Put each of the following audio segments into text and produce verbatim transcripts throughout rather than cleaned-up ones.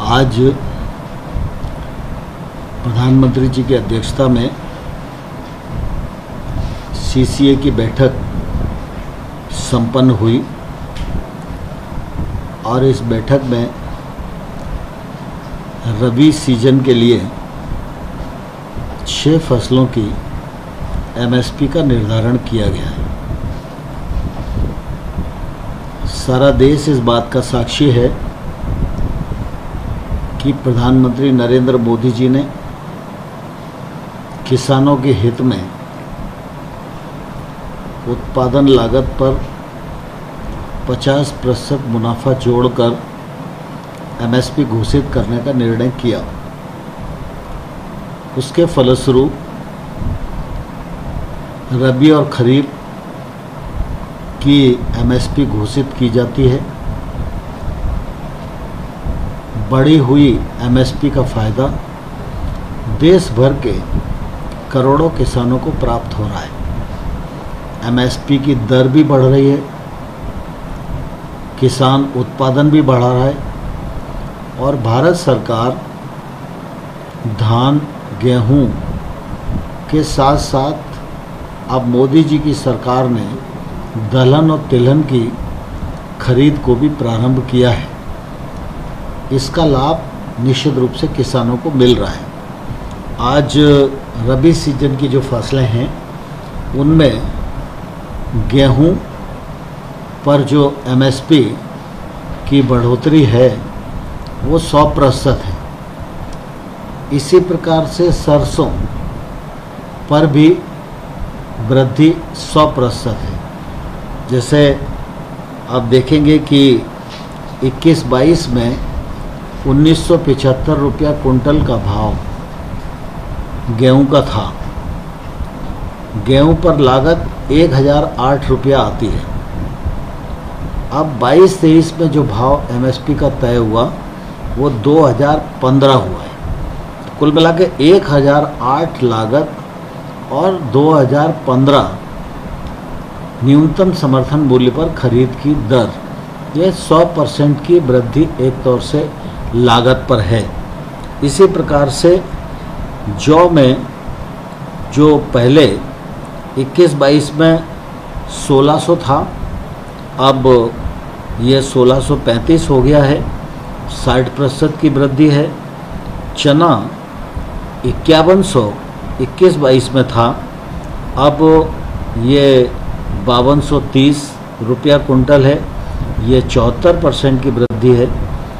आज प्रधानमंत्री जी की अध्यक्षता में सीसीए की बैठक संपन्न हुई और इस बैठक में रबी सीजन के लिए छह फसलों की एमएसपी का निर्धारण किया गया है। सारा देश इस बात का साक्षी है कि प्रधानमंत्री नरेंद्र मोदी जी ने किसानों के हित में उत्पादन लागत पर पचास प्रतिशत मुनाफा जोड़कर एमएसपी घोषित करने का निर्णय किया। उसके फलस्वरूप रबी और खरीफ की एमएसपी घोषित की जाती है। बढ़ी हुई एमएसपी का फ़ायदा देश भर के करोड़ों किसानों को प्राप्त हो रहा है। एमएसपी की दर भी बढ़ रही है, किसान उत्पादन भी बढ़ा रहा है और भारत सरकार धान, गेहूं के साथ साथ अब मोदी जी की सरकार ने दलहन और तिलहन की खरीद को भी प्रारंभ किया है। इसका लाभ निश्चित रूप से किसानों को मिल रहा है। आज रबी सीजन की जो फसलें हैं उनमें गेहूं पर जो एमएसपी की बढ़ोतरी है वो सौ प्रतिशत है। इसी प्रकार से सरसों पर भी वृद्धि सौ प्रतिशत है। जैसे आप देखेंगे कि इक्कीस बाईस में उन्नीस सौ पचहत्तर रुपया कुंटल का भाव गेहूं का था। गेहूं पर लागत एक हज़ार आठ रुपया आती है। अब बाईस तेईस में जो भाव एमएसपी का तय हुआ वो दो हज़ार पंद्रह हुआ है। कुल मिला के एक हज़ार आठ लागत और दो हज़ार पंद्रह न्यूनतम समर्थन मूल्य पर खरीद की दर, ये सौ परसेंट की वृद्धि एक तौर से लागत पर है। इसी प्रकार से जौ में जो पहले इक्कीस बाईस में सोलह सौ था, अब ये सोलह सौ पैंतीस हो गया है, साठ प्रतिशत की वृद्धि है। चना इक्यावन सौ इक्कीस बाईस में था, अब ये बावन सौ तीस रुपया कुंटल है, ये चौहत्तर परसेंट की वृद्धि है।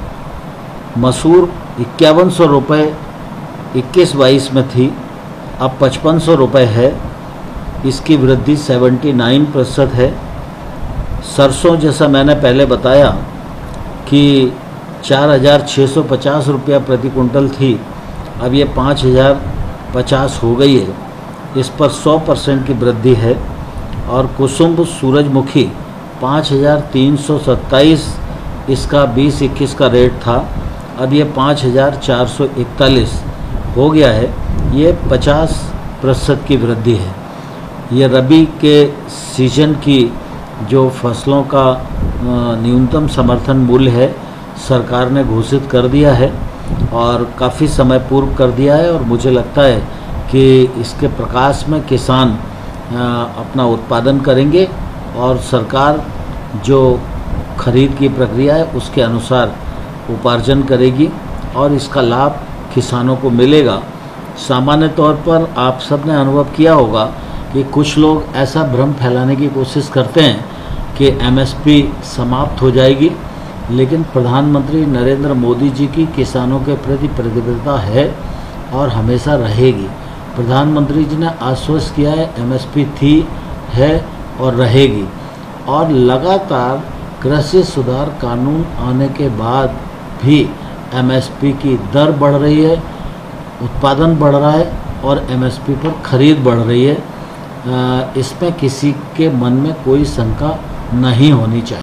मसूर इक्यावन सौ रुपये इक्कीस बाईस में थी, अब पचपन सौ रुपये है, इसकी वृद्धि उन्यासी प्रतिशत है। सरसों जैसा मैंने पहले बताया कि चार हज़ार छः सौ पचास रुपया प्रति कुंटल थी, अब ये पाँच हज़ार पचास हो गई है, इस पर सौ परसेंट की वृद्धि है। और कुसुम सूरजमुखी पाँच हज़ार तीन सौ सत्ताईस इसका बीस इक्कीस का रेट था, अब ये पाँच हज़ार चार सौ इकतालीस हो गया है, ये पचास प्रतिशत की वृद्धि है। ये रबी के सीजन की जो फसलों का न्यूनतम समर्थन मूल्य है सरकार ने घोषित कर दिया है और काफ़ी समय पूर्व कर दिया है और मुझे लगता है कि इसके प्रकाश में किसान अपना उत्पादन करेंगे और सरकार जो खरीद की प्रक्रिया है उसके अनुसार उपार्जन करेगी और इसका लाभ किसानों को मिलेगा। सामान्य तौर पर आप सब ने अनुभव किया होगा कि कुछ लोग ऐसा भ्रम फैलाने की कोशिश करते हैं कि एमएसपी समाप्त हो जाएगी, लेकिन प्रधानमंत्री नरेंद्र मोदी जी की किसानों के प्रति प्रतिबद्धता है और हमेशा रहेगी। प्रधानमंत्री जी ने आश्वस्त किया है एमएसपी थी, है और रहेगी और लगातार कृषि सुधार कानून आने के बाद भी एमएसपी की दर बढ़ रही है, उत्पादन बढ़ रहा है और एमएसपी पर खरीद बढ़ रही है। इसमें किसी के मन में कोई शंका नहीं होनी चाहिए।